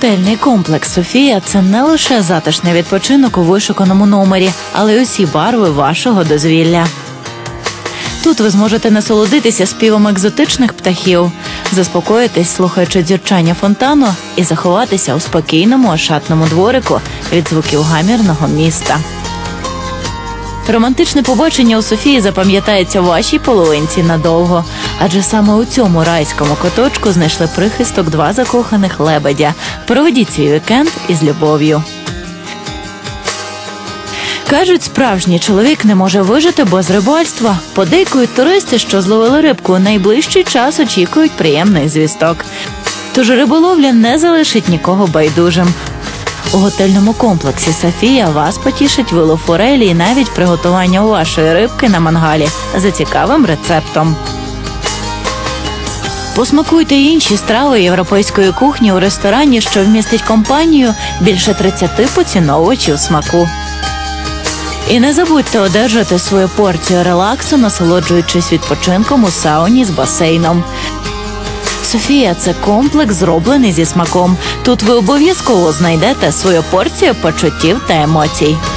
Готельний комплекс «Софія» – це не лише затишний відпочинок у вишуканому номері, але й усі барви вашого дозвілля. Тут ви зможете насолодитися співом екзотичних птахів, заспокоїтись, слухаючи дзюрчання фонтану, і заховатися у спокійному ошатному дворику від звуків гамірного міста. Романтичне побачення у Софії запам'ятається вашій половинці надовго, адже саме у цьому райському куточку знайшли прихисток два закоханих лебедя. Проведіть свій вікенд із любов'ю. Кажуть, справжній чоловік не може вижити без рибальства. Подейкують туристи, що зловили рибку, у найближчий час очікують приємних звісток. Тож риболовля не залишить нікого байдужим. У готельному комплексі «Софія» вас потішить вилов форелі і навіть приготування вашої рибки на мангалі за цікавим рецептом. Посмакуйте інші страви європейської кухні у ресторані, що вмістить компанію більше 30 поціновувачів смаку. І не забудьте одержати свою порцію релаксу, насолоджуючись відпочинком у сауні з басейном. «Софія» – це комплекс, зроблений зі смаком. Тут ви обов'язково знайдете свою порцію почуттів та емоцій.